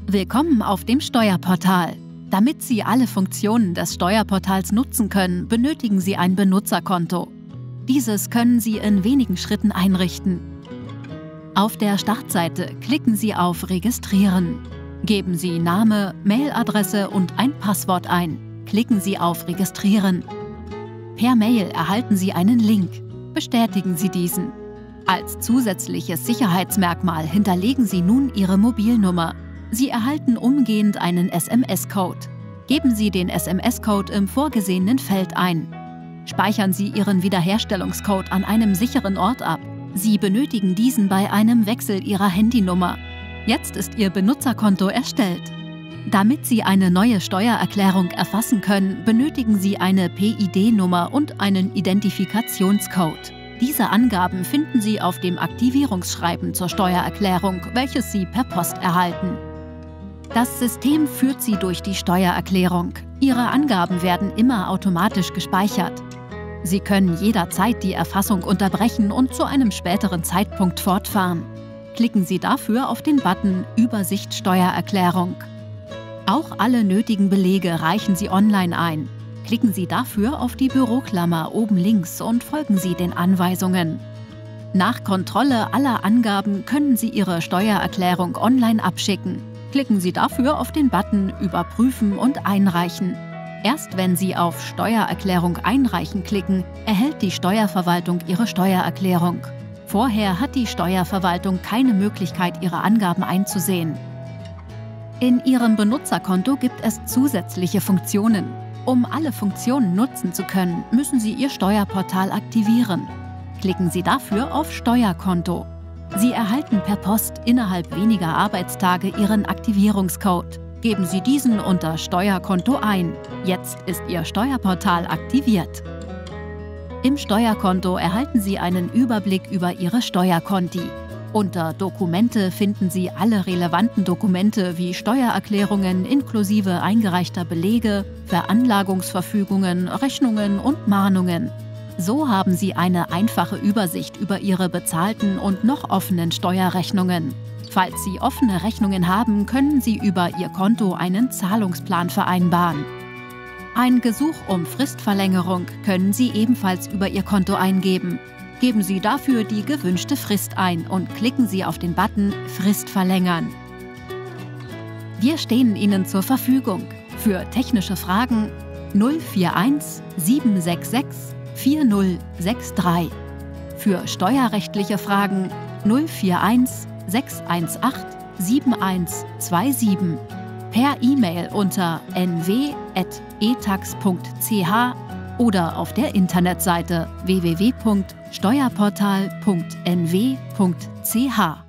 Willkommen auf dem Steuerportal. Damit Sie alle Funktionen des Steuerportals nutzen können, benötigen Sie ein Benutzerkonto. Dieses können Sie in wenigen Schritten einrichten. Auf der Startseite klicken Sie auf Registrieren. Geben Sie Name, Mailadresse und ein Passwort ein. Klicken Sie auf Registrieren. Per Mail erhalten Sie einen Link. Bestätigen Sie diesen. Als zusätzliches Sicherheitsmerkmal hinterlegen Sie nun Ihre Mobilnummer. Sie erhalten umgehend einen SMS-Code. Geben Sie den SMS-Code im vorgesehenen Feld ein. Speichern Sie Ihren Wiederherstellungscode an einem sicheren Ort ab. Sie benötigen diesen bei einem Wechsel Ihrer Handynummer. Jetzt ist Ihr Benutzerkonto erstellt. Damit Sie eine neue Steuererklärung erfassen können, benötigen Sie eine PID-Nummer und einen Identifikationscode. Diese Angaben finden Sie auf dem Aktivierungsschreiben zur Steuererklärung, welches Sie per Post erhalten. Das System führt Sie durch die Steuererklärung. Ihre Angaben werden immer automatisch gespeichert. Sie können jederzeit die Erfassung unterbrechen und zu einem späteren Zeitpunkt fortfahren. Klicken Sie dafür auf den Button Übersicht Steuererklärung. Auch alle nötigen Belege reichen Sie online ein. Klicken Sie dafür auf die Büroklammer oben links und folgen Sie den Anweisungen. Nach Kontrolle aller Angaben können Sie Ihre Steuererklärung online abschicken. Klicken Sie dafür auf den Button Überprüfen und Einreichen. Erst wenn Sie auf Steuererklärung einreichen klicken, erhält die Steuerverwaltung Ihre Steuererklärung. Vorher hat die Steuerverwaltung keine Möglichkeit, Ihre Angaben einzusehen. In Ihrem Benutzerkonto gibt es zusätzliche Funktionen. Um alle Funktionen nutzen zu können, müssen Sie Ihr Steuerportal aktivieren. Klicken Sie dafür auf Steuerkonto. Sie erhalten per Post innerhalb weniger Arbeitstage Ihren Aktivierungscode. Geben Sie diesen unter Steuerkonto ein. Jetzt ist Ihr Steuerportal aktiviert. Im Steuerkonto erhalten Sie einen Überblick über Ihre Steuerkonti. Unter Dokumente finden Sie alle relevanten Dokumente wie Steuererklärungen inklusive eingereichter Belege, Veranlagungsverfügungen, Rechnungen und Mahnungen. So haben Sie eine einfache Übersicht über Ihre bezahlten und noch offenen Steuerrechnungen. Falls Sie offene Rechnungen haben, können Sie über Ihr Konto einen Zahlungsplan vereinbaren. Ein Gesuch um Fristverlängerung können Sie ebenfalls über Ihr Konto eingeben. Geben Sie dafür die gewünschte Frist ein und klicken Sie auf den Button Frist verlängern. Wir stehen Ihnen zur Verfügung. Für technische Fragen 041 766 4063. Für steuerrechtliche Fragen 041 618 7127. Per E-Mail unter nw@etax.ch oder auf der Internetseite www.steuerportal.nw.ch.